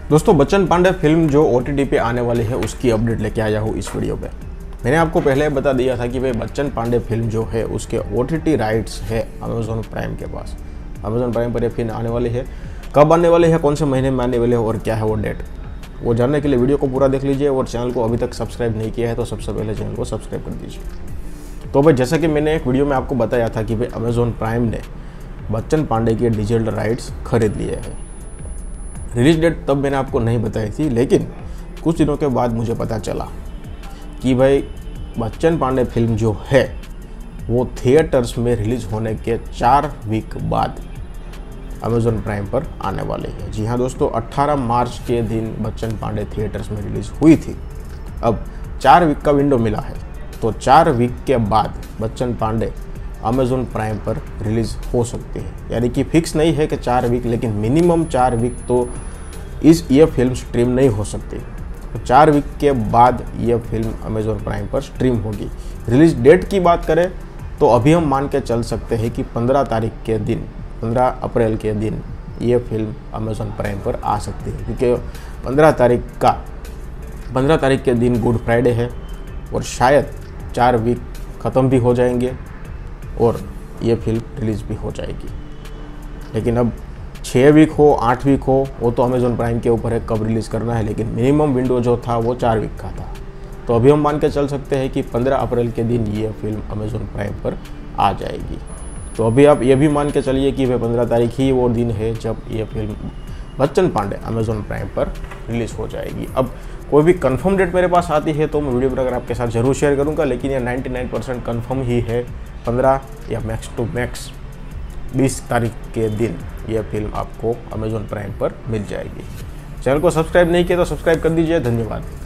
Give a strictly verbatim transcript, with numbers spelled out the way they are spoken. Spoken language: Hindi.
दोस्तों, बच्चन पांडे फिल्म जो ओटीटी पे आने वाली है उसकी अपडेट लेके आया हूँ इस वीडियो पे। मैंने आपको पहले बता दिया था कि भाई बच्चन पांडे फिल्म जो है उसके ओटीटी राइट्स है अमेजोन प्राइम के पास। अमेजोन प्राइम पर ये फिल्म आने वाली है, कब आने वाली है, कौन से महीने में आने वाली है और क्या है वो डेट, वो जानने के लिए वीडियो को पूरा देख लीजिए। और चैनल को अभी तक सब्सक्राइब नहीं किया है तो सबसे पहले चैनल को सब्सक्राइब कर दीजिए। तो भाई जैसा कि मैंने एक वीडियो में आपको बताया था कि भाई अमेजोन प्राइम ने बच्चन पांडे के डिजिटल राइट्स खरीद लिए हैं। रिलीज डेट तब मैंने आपको नहीं बताई थी, लेकिन कुछ दिनों के बाद मुझे पता चला कि भाई बच्चन पांडे फिल्म जो है वो थिएटर्स में रिलीज होने के चार वीक बाद अमेजोन प्राइम पर आने वाली है। जी हाँ दोस्तों, अठारह मार्च के दिन बच्चन पांडे थिएटर्स में रिलीज हुई थी। अब चार वीक का विंडो मिला है, तो चार वीक के बाद बच्चन पांडे अमेजोन प्राइम पर रिलीज़ हो सकती है। यानी कि फिक्स नहीं है कि चार वीक, लेकिन मिनिमम चार वीक तो इस ये फिल्म स्ट्रीम नहीं हो सकती। तो चार वीक के बाद ये फिल्म अमेजोन प्राइम पर स्ट्रीम होगी। रिलीज डेट की बात करें तो अभी हम मान के चल सकते हैं कि पंद्रह तारीख के दिन, पंद्रह अप्रैल के दिन ये फिल्म अमेजोन प्राइम पर आ सकती है, क्योंकि पंद्रह तारीख का पंद्रह तारीख के दिन गुड फ्राइडे है और शायद चार वीक ख़त्म भी हो जाएंगे और ये फिल्म रिलीज़ भी हो जाएगी। लेकिन अब छः वीक हो, आठ वीक हो, वो तो अमेजोन प्राइम के ऊपर है कब रिलीज़ करना है, लेकिन मिनिमम विंडो जो था वो चार वीक का था। तो अभी हम मान के चल सकते हैं कि पंद्रह अप्रैल के दिन ये फिल्म अमेजोन प्राइम पर आ जाएगी। तो अभी आप ये भी मान के चलिए कि वह पंद्रह तारीख ही वो दिन है जब ये film Bachchan Pandey Amazon Prime पर रिलीज़ हो जाएगी। अब कोई भी कंफर्म डेट मेरे पास आती है तो मैं वीडियो पर अगर आपके साथ ज़रूर शेयर करूंगा, लेकिन ये निन्यानवे परसेंट कंफर्म ही है। पंद्रह या मैक्स टू मैक्स बीस तारीख के दिन यह फिल्म आपको अमेजोन प्राइम पर मिल जाएगी। चैनल को सब्सक्राइब नहीं किया तो सब्सक्राइब कर दीजिए। धन्यवाद।